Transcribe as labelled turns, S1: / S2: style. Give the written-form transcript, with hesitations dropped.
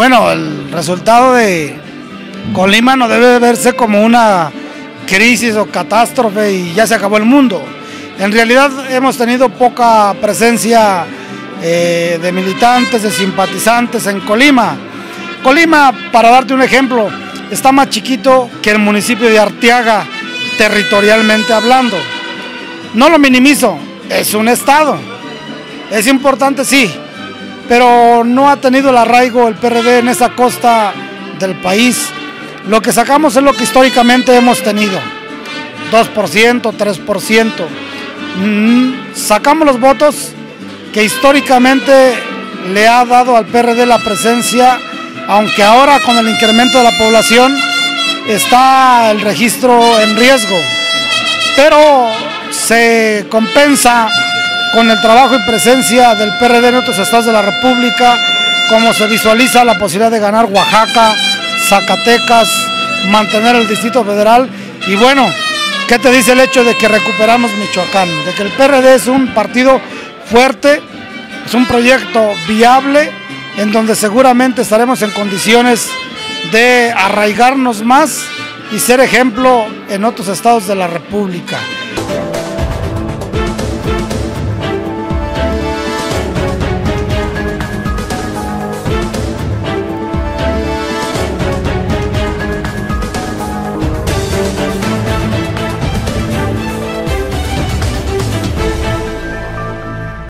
S1: Bueno, el resultado de Colima no debe verse como una crisis o catástrofe y ya se acabó el mundo. En realidad hemos tenido poca presencia de militantes, de simpatizantes en Colima. Colima, para darte un ejemplo, está más chiquito que el municipio de Arteaga, territorialmente hablando. No lo minimizo, es un estado, es importante sí, pero no ha tenido el arraigo el PRD en esa costa del país. Lo que sacamos es lo que históricamente hemos tenido, 2%, 3%. Sacamos los votos que históricamente le ha dado al PRD la presencia, aunque ahora con el incremento de la población está el registro en riesgo, pero se compensa con el trabajo y presencia del PRD en otros estados de la República, como se visualiza la posibilidad de ganar Oaxaca, Zacatecas, mantener el Distrito Federal. Y bueno, ¿qué te dice el hecho de que recuperamos Michoacán? De que el PRD es un partido fuerte, es un proyecto viable, en donde seguramente estaremos en condiciones de arraigarnos más y ser ejemplo en otros estados de la República.